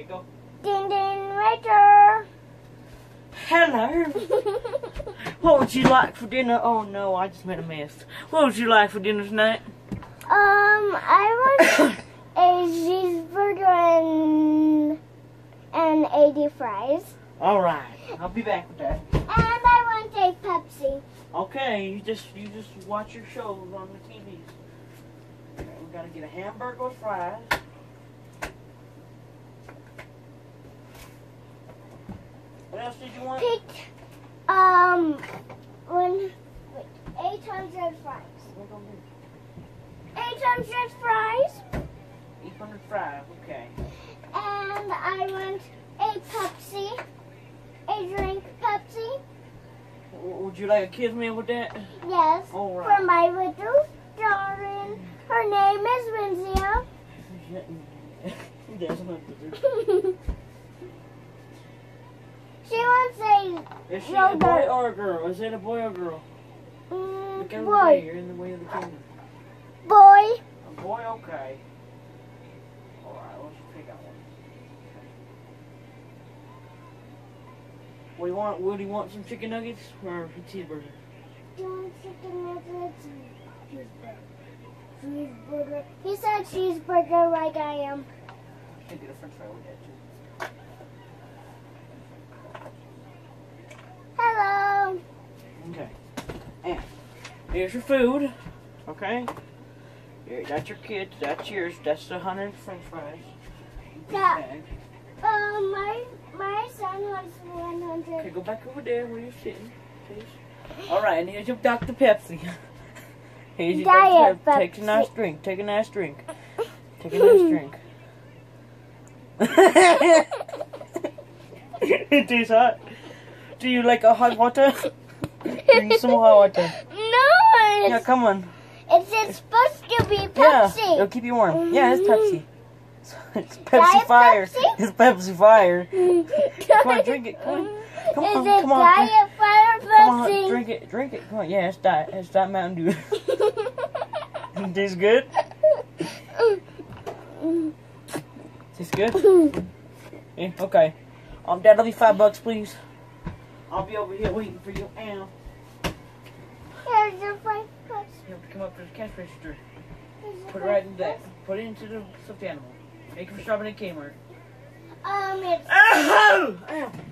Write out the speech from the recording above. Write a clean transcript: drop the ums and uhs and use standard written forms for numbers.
go. Ding ding later. Hello. What would you like for dinner? Oh no, I just made a mess. What would you like for dinner tonight? I want a cheeseburger and 80 fries. All right, I'll be back with that. And I want a Pepsi. Okay, you just watch your shows on the TVs. Okay, we gotta get a hamburger with fries. What else did you want? Pick 800 fries. 800 fries. 800 fries, okay. And I want a Pepsi. A drink Pepsi. Would you like a kids meal with that? Yes. All right. For my little daughter. Her name is Winzia. She wants a Is she a boy or a girl? Is it a boy or a girl? Look out of the way. You're in the way of the camera. Boy. A boy, okay. Alright, let's pick out one. Okay. Would he want some chicken nuggets or a cheeseburger? Do you want chicken nuggets? Cheeseburger. He said cheeseburger like I am. I can get a french fry with that too. Hello. Okay. And here's your food. Okay. Here, that's your kids. That's yours. That's the 100 french fries. Yeah. My son wants 100. Okay, go back over there where you're sitting, please. Alright, and here's your Dr. Pepsi. Here's your Diet Dr. Pepsi. Take a nice drink. Take a nice drink. Take a nice drink. It tastes hot. Do you like a hot water? Bring some hot water. No. Yeah, come on. It's supposed to be Pepsi. Yeah, it'll keep you warm. Yeah, it's Pepsi. It's Pepsi Diet Fire. Pepsi? It's Pepsi Fire. Come on, drink it. Come on. Come on, Is it come on. Diet Fire Pepsi? Come on, drink it. Drink it. Come on. Yeah, it's Diet. It's Diet Mountain Dew. It tastes good? Tastes good? Yeah, okay. That'll be $5, please. I'll be over here waiting for you. And Here's your $5. you have to come up to the cash register. Put it right in that. Put it into the stuffed animal. Make it for shopping at Kmart. It's Ow! Ow!